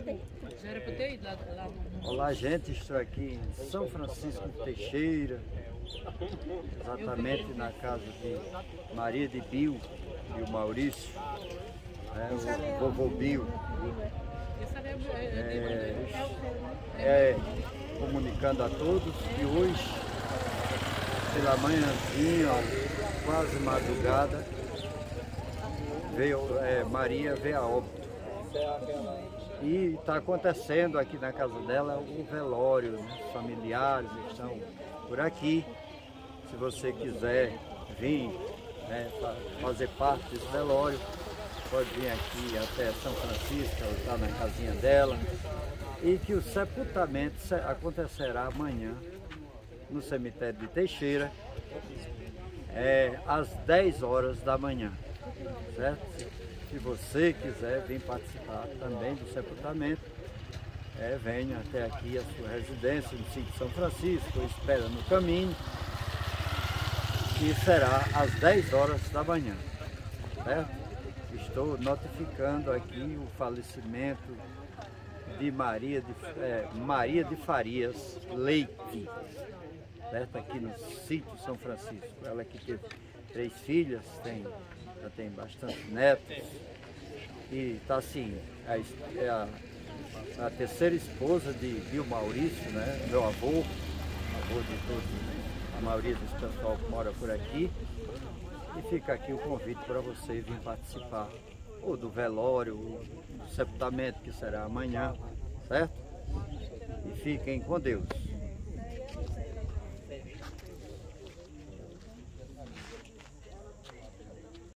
Já era para ter ido lá. Olá, gente, estou aqui em São Francisco de Teixeira, exatamente na casa de Maria de Bio e o Maurício, o vovô Bio. Comunicando a todos que hoje, pela manhãzinha, quase madrugada, Maria veio a óbito. E está acontecendo aqui na casa dela o velório, né? Os familiares estão por aqui. Se você quiser vir, né, fazer parte desse velório, pode vir aqui até São Francisco, ela está na casinha dela. E que o sepultamento acontecerá amanhã no cemitério de Teixeira, às 10 horas da manhã, certo? Se você quiser vir participar também do sepultamento, venha até aqui a sua residência no sítio São Francisco, espera no caminho, e será às 10 horas da manhã, certo? Estou notificando aqui o falecimento de Maria de Farias Leite, certo? Aqui no sítio São Francisco. Ela que teve 3 filhas, já tem bastante netos, e está assim, a terceira esposa de Bio Maurício, né? Meu avô de todos, a maioria dos pessoal que mora por aqui. E fica aqui o convite para você vir participar, ou do velório, ou do sepultamento que será amanhã, certo? E fiquem com Deus.